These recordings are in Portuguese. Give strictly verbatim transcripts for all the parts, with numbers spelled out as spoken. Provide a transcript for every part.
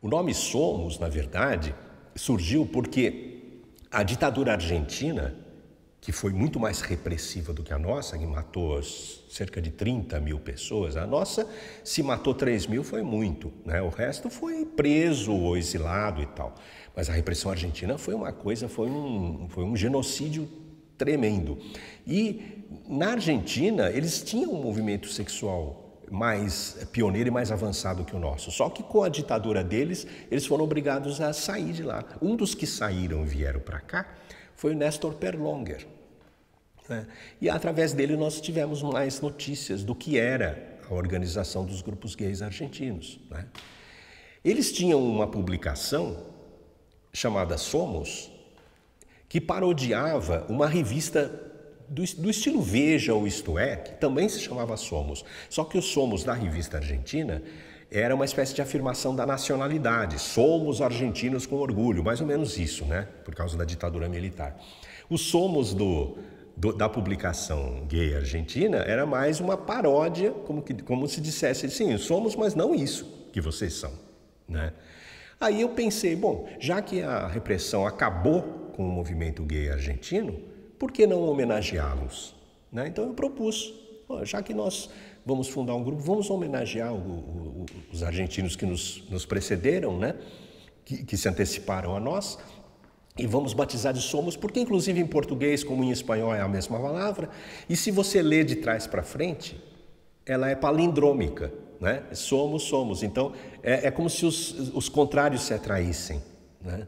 O nome Somos, na verdade, surgiu porque a ditadura argentina, que foi muito mais repressiva do que a nossa, que matou cerca de trinta mil pessoas, a nossa, se matou três mil, foi muito, né? O resto foi preso ou exilado e tal. Mas a repressão argentina foi uma coisa, foi um, foi um genocídio tremendo. E na Argentina, eles tinham um movimento sexual mais pioneiro e mais avançado que o nosso. Só que com a ditadura deles, eles foram obrigados a sair de lá. Um dos que saíram e vieram para cá foi o Néstor Perlonger. Né? E através dele nós tivemos mais notícias do que era a organização dos grupos gays argentinos. Né? Eles tinham uma publicação chamada Somos, que parodiava uma revista Do, do estilo Veja ou Isto É, que também se chamava Somos. Só que o Somos da revista argentina era uma espécie de afirmação da nacionalidade. Somos argentinos com orgulho, mais ou menos isso, né? Por causa da ditadura militar. O Somos do, do, da publicação gay argentina era mais uma paródia, como, que, como se dissesse assim, somos, mas não isso que vocês são, né? Aí eu pensei, bom, já que a repressão acabou com o movimento gay argentino, por que não homenageá-los? Né? Então eu propus, ó, já que nós vamos fundar um grupo, vamos homenagear o, o, os argentinos que nos, nos precederam, né? que, que se anteciparam a nós, e vamos batizar de Somos, porque inclusive em português como em espanhol é a mesma palavra, e se você lê de trás para frente, ela é palindrômica, né? Somos, somos. Então é, é como se os, os contrários se atraíssem, né?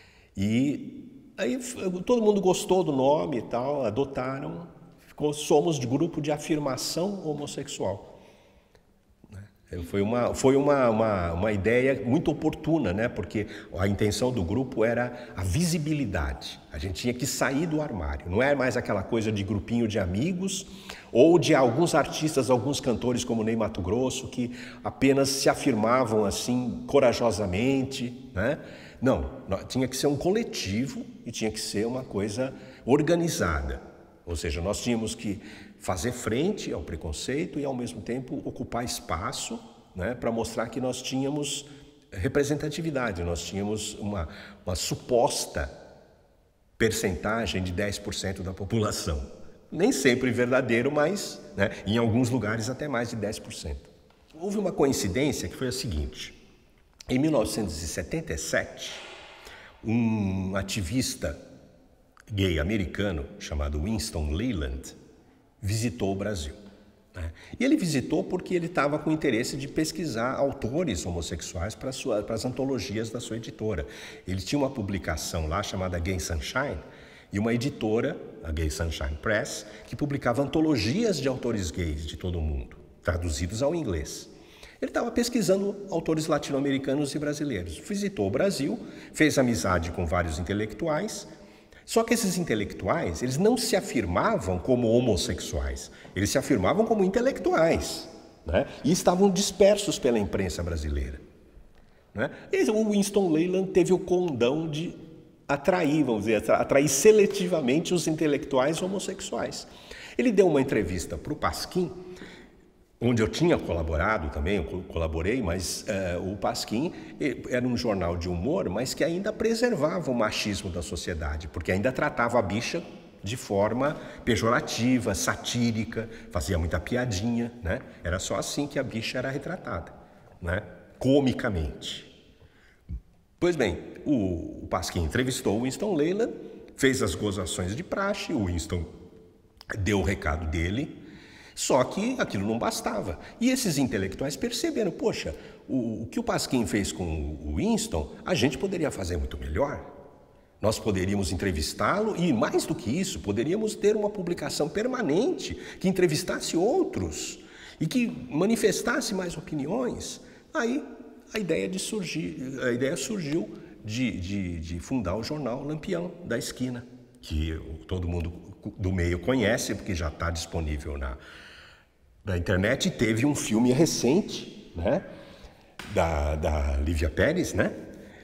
E aí todo mundo gostou do nome e tal, adotaram, ficou Somos de grupo de afirmação homossexual. Foi uma, foi uma, uma, uma ideia muito oportuna, né? Porque a intenção do grupo era a visibilidade. A gente tinha que sair do armário. Não é mais aquela coisa de grupinho de amigos ou de alguns artistas, alguns cantores como Ney Matogrosso, que apenas se afirmavam assim corajosamente, né? Não, tinha que ser um coletivo e tinha que ser uma coisa organizada. Ou seja, nós tínhamos que fazer frente ao preconceito e, ao mesmo tempo, ocupar espaço, né, para mostrar que nós tínhamos representatividade, nós tínhamos uma, uma suposta percentagem de dez por cento da população. Nem sempre verdadeiro, mas, né, em alguns lugares até mais de dez por cento. Houve uma coincidência que foi a seguinte. Em mil novecentos e setenta e sete, um ativista gay americano chamado Winston Leland visitou o Brasil. Né? E ele visitou porque ele estava com interesse de pesquisar autores homossexuais para, sua, para as antologias da sua editora. Ele tinha uma publicação lá chamada Gay Sunshine e uma editora, a Gay Sunshine Press, que publicava antologias de autores gays de todo o mundo, traduzidos ao inglês. Ele estava pesquisando autores latino-americanos e brasileiros. Visitou o Brasil, fez amizade com vários intelectuais. Só que esses intelectuais, eles não se afirmavam como homossexuais, eles se afirmavam como intelectuais, né? E estavam dispersos pela imprensa brasileira. Né? E o Winston Leland teve o condão de atrair, vamos dizer, atrair seletivamente os intelectuais homossexuais. Ele deu uma entrevista para o Pasquim, onde eu tinha colaborado também, eu colaborei, mas uh, o Pasquim era um jornal de humor, mas que ainda preservava o machismo da sociedade, porque ainda tratava a bicha de forma pejorativa, satírica, fazia muita piadinha, né? Era só assim que a bicha era retratada, né? Comicamente. Pois bem, o, o Pasquim entrevistou o Winston Leland, fez as gozações de praxe, o Winston deu o recado dele. Só que aquilo não bastava. E esses intelectuais perceberam, poxa, o, o que o Pasquim fez com o Winston, a gente poderia fazer muito melhor. Nós poderíamos entrevistá-lo e, mais do que isso, poderíamos ter uma publicação permanente que entrevistasse outros e que manifestasse mais opiniões. Aí a ideia, de surgir, a ideia surgiu de, de, de fundar o jornal Lampião da Esquina, que todo mundo do meio conhece, porque já está disponível na, na internet. E teve um filme recente, né, da, da Lívia Pérez, né,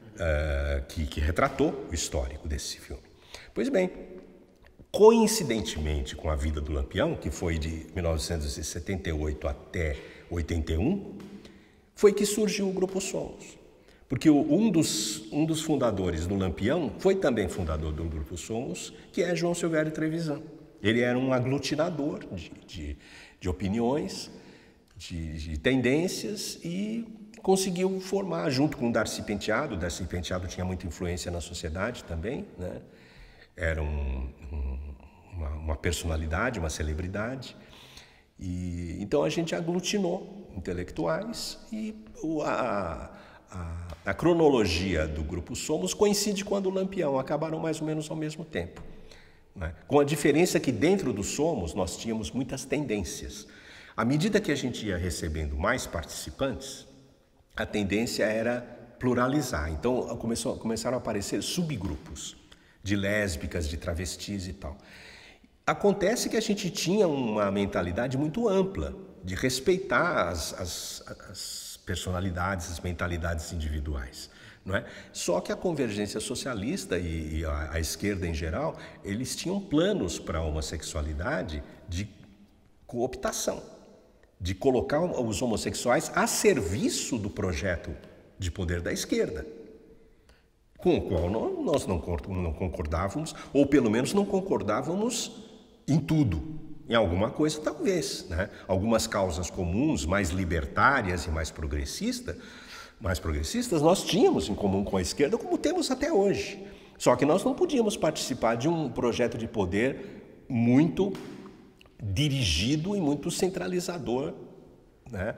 uh, que, que retratou o histórico desse filme. Pois bem, coincidentemente com a vida do Lampião, que foi de mil novecentos e setenta e oito até oitenta e um, foi que surgiu o Grupo Somos. Porque um dos, um dos fundadores do Lampião foi também fundador do Grupo Somos, que é João Silvério Trevisan. Ele era um aglutinador de, de, de opiniões, de, de tendências e conseguiu formar, junto com o Darcy Penteado. O Darcy Penteado tinha muita influência na sociedade também, né? Era um, um, uma, uma personalidade, uma celebridade. E, então a gente aglutinou intelectuais e a, a, a cronologia do Grupo Somos coincide com a do Lampião, acabaram mais ou menos ao mesmo tempo, né? Com a diferença que dentro do Somos nós tínhamos muitas tendências. À medida que a gente ia recebendo mais participantes, a tendência era pluralizar. Então começou, começaram a aparecer subgrupos de lésbicas, de travestis e tal. Acontece que a gente tinha uma mentalidade muito ampla de respeitar as, as, as personalidades, as mentalidades individuais, não é? Só que a convergência socialista e, e a, a esquerda em geral, eles tinham planos para a homossexualidade de cooptação, de colocar os homossexuais a serviço do projeto de poder da esquerda, com o qual nós não concordávamos, ou pelo menos não concordávamos em tudo. Em alguma coisa, talvez, né? Algumas causas comuns, mais libertárias e mais progressistas, mais progressistas, nós tínhamos em comum com a esquerda, como temos até hoje. Só que nós não podíamos participar de um projeto de poder muito dirigido e muito centralizador, né?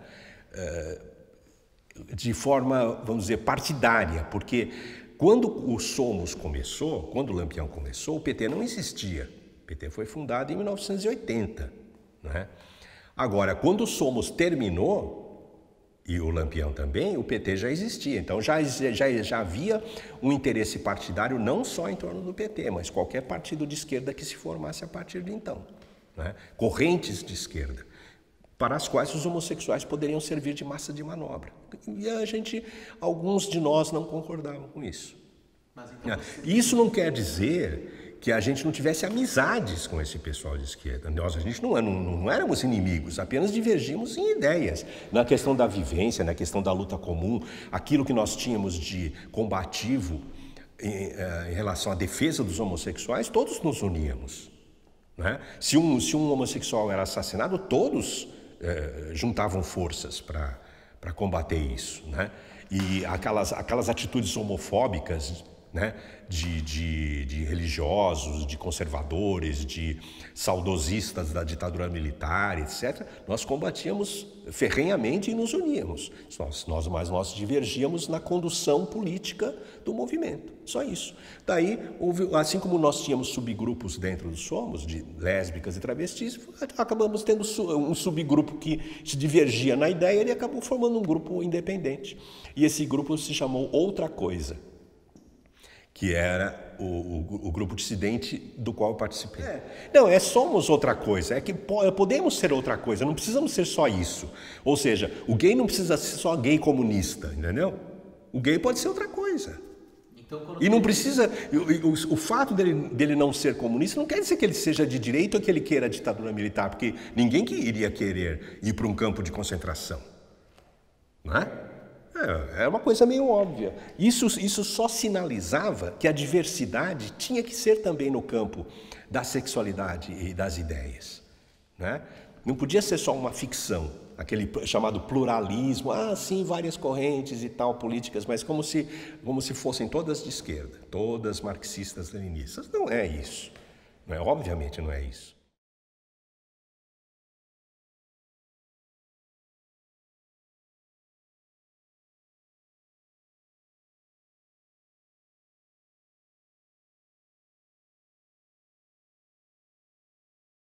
De forma, vamos dizer, partidária, porque quando o Somos começou, quando o Lampião começou, o P T não existia. O P T foi fundado em mil novecentos e oitenta, né? Agora, quando o Somos terminou, e o Lampião também, o P T já existia. Então já, já, já havia um interesse partidário não só em torno do P T, mas qualquer partido de esquerda que se formasse a partir de então, né? Correntes de esquerda, para as quais os homossexuais poderiam servir de massa de manobra. E a gente, alguns de nós não concordavam com isso. Mas então você... Isso não quer dizer que a gente não tivesse amizades com esse pessoal de esquerda. Nós, a gente não, não, não éramos inimigos, apenas divergimos em ideias. Na questão da vivência, na questão da luta comum, aquilo que nós tínhamos de combativo em, em relação à defesa dos homossexuais, todos nos uníamos, né? Se um, se um homossexual era assassinado, todos eh, juntavam forças para para combater isso, né? E aquelas, aquelas atitudes homofóbicas, né, de, de, de religiosos, de conservadores, de saudosistas da ditadura militar, etcétera, nós combatíamos ferrenhamente e nos uníamos. Nós, nós, mas nós divergíamos na condução política do movimento, só isso. Daí, houve, assim como nós tínhamos subgrupos dentro do Somos, de lésbicas e travestis, acabamos tendo um subgrupo que se divergia na ideia e acabou formando um grupo independente. E esse grupo se chamou Outra Coisa, que era o, o, o grupo dissidente do qual eu participei. É. Não, é somos outra coisa, é que podemos ser outra coisa, não precisamos ser só isso. Ou seja, o gay não precisa ser só gay comunista, entendeu? O gay pode ser outra coisa. Então, e não precisa, o, o, o fato dele, dele não ser comunista não quer dizer que ele seja de direita ou que ele queira a ditadura militar, porque ninguém que iria querer ir para um campo de concentração, não é? É uma coisa meio óbvia. Isso, isso só sinalizava que a diversidade tinha que ser também no campo da sexualidade e das ideias, né? Não podia ser só uma ficção, aquele chamado pluralismo, ah, sim, várias correntes e tal, políticas, mas como se, como se fossem todas de esquerda, todas marxistas, leninistas. Não é isso, não é? Obviamente não é isso.